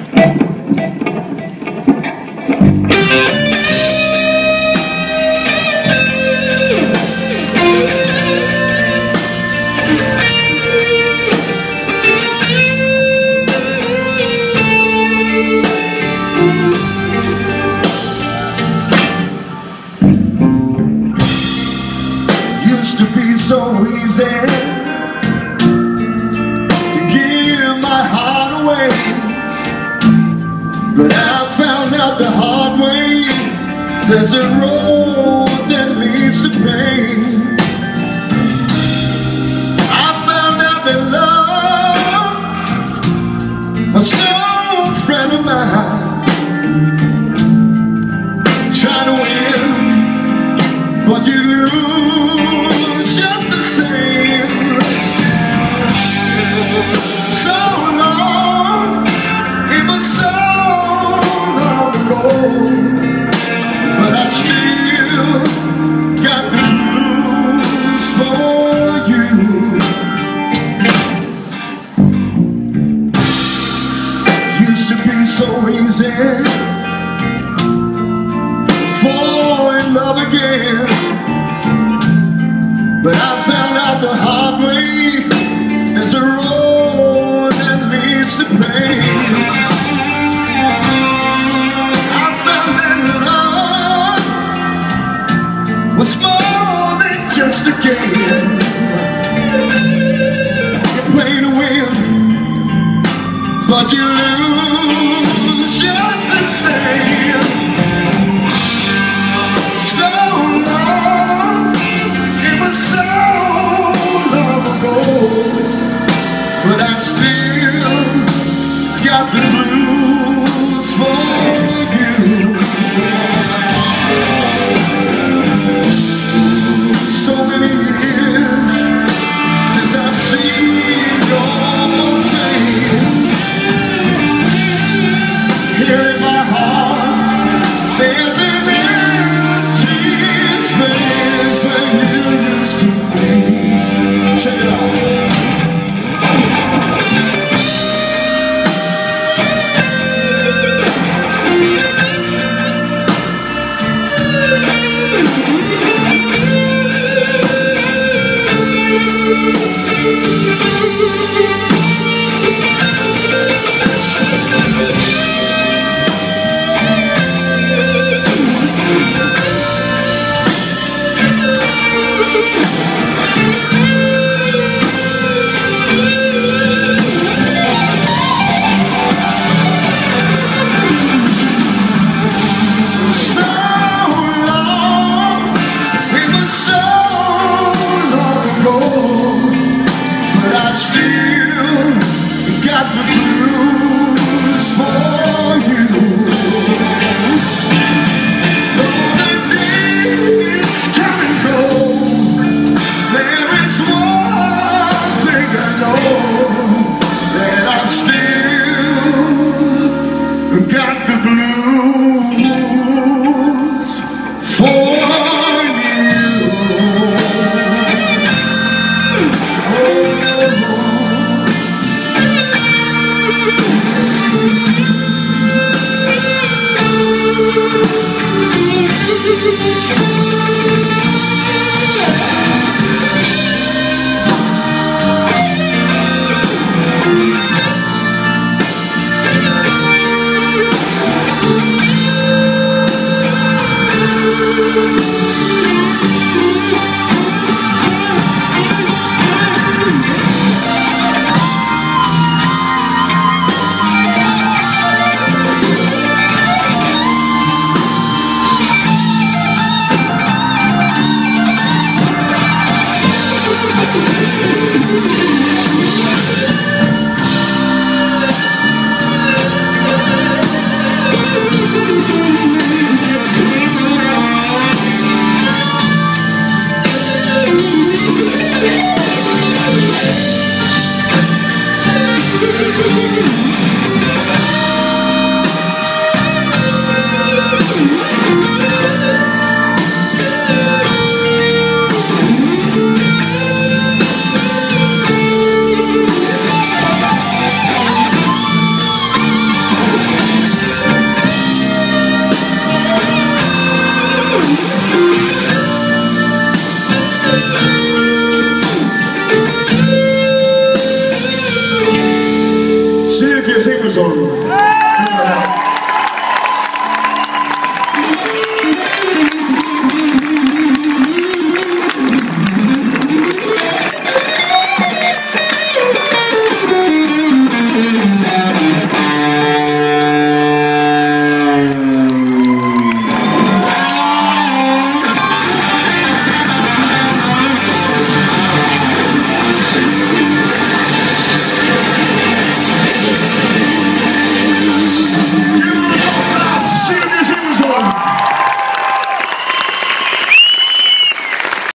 Used to be so easy to give my heart away, but I found out the hard way there's a road that leads to pain. I found out that love was no friend of mine. Try to win, but you lose just the same. So long, it was so long ago, but I still got the blues for you. Used to be so easy fall in love again, but I found out the hard way there's a road that leads to pain. I found that love was more than just a game. You play to win, but you lose just the same. But I still got the blues for you. So many years since I've seen your face. Here in my heart there's an empty space where you used to be. Check it out. Got the blues for you. song.